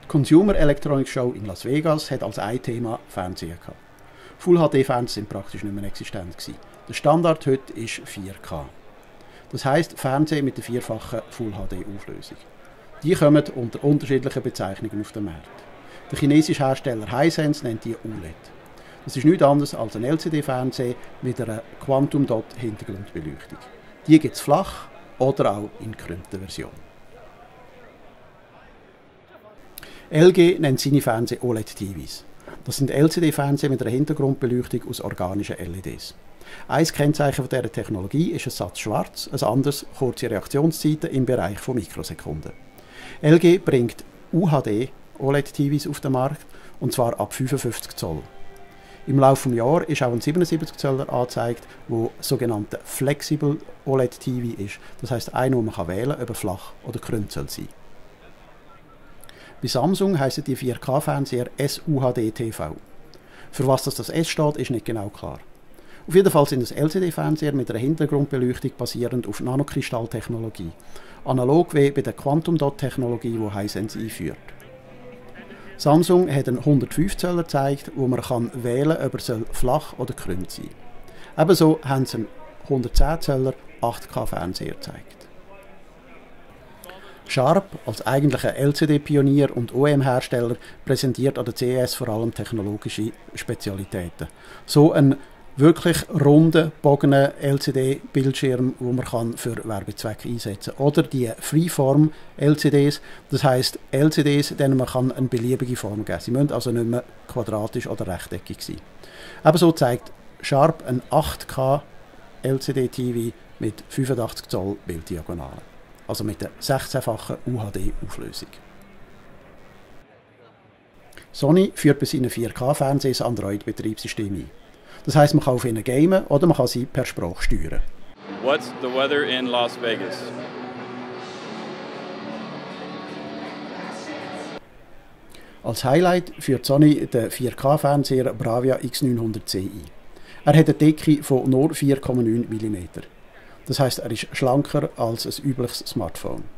Die Consumer Electronics Show in Las Vegas hat als ein Thema Fernseher gehabt. Full-HD-Fernseher sind praktisch nicht mehr existent gewesen. Der Standard heute ist 4K. Das heisst Fernsehen mit der vierfachen Full-HD-Auflösung. Die kommen unter unterschiedlichen Bezeichnungen auf den Markt. Der chinesische Hersteller Hisense nennt die OLED. Das ist nichts anderes als ein LCD-Fernseher mit einer Quantum-Dot-Hintergrundbeleuchtung. Die gibt es flach oder auch in gekrümmter Version. LG nennt seine Fernseher OLED-TVs. Das sind LCD-Fernseher mit einer Hintergrundbeleuchtung aus organischen LEDs. Ein Kennzeichen dieser Technologie ist ein Satz schwarz, ein anderes kurze Reaktionszeiten im Bereich von Mikrosekunden. LG bringt UHD OLED-TVs auf den Markt, und zwar ab 55 Zoll. Im Laufe des Jahres ist auch ein 77 Zöller angezeigt, wo sogenannte Flexible OLED-TV ist. Das heisst, einer, wo man wählen kann, ob er flach oder krümmt soll sein. Bei Samsung heissen die 4K-Fernseher SUHD-TV. Für was das S steht, ist nicht genau klar. Auf jeden Fall sind es LCD-Fernseher mit einer Hintergrundbeleuchtung basierend auf Nanokristalltechnologie. Analog wie bei der Quantum-Dot-Technologie, die Hisense einführt. Samsung hat einen 105 Zöller gezeigt, wo man wählen kann, ob er flach oder krümmt sein soll. Ebenso haben sie einen 110 Zöller 8K-Fernseher gezeigt. Sharp, als eigentlicher LCD-Pionier und OEM-Hersteller, präsentiert an der CES vor allem technologische Spezialitäten. So ein wirklich runden, bogenen LCD-Bildschirm, den man für Werbezwecke einsetzen kann. Oder die Freeform-LCDs, das heisst LCDs, denen man eine beliebige Form geben kann. Sie müssen also nicht mehr quadratisch oder rechteckig sein. Ebenso zeigt Sharp ein 8K LCD-TV mit 85 Zoll Bilddiagonalen. Also mit der 16-fachen UHD-Auflösung. Sony führt bei seinen 4K-Fernsehern ein Android-Betriebssystem ein. Das heisst, man kann auf ihnen gamen oder man kann sie per Sprache steuern. What's the weather in Las Vegas? Als Highlight führt Sony den 4K-Fernseher Bravia X900C ein. Er hat eine Dicke von nur 4,9 mm. Das heisst, er ist schlanker als ein übliches Smartphone.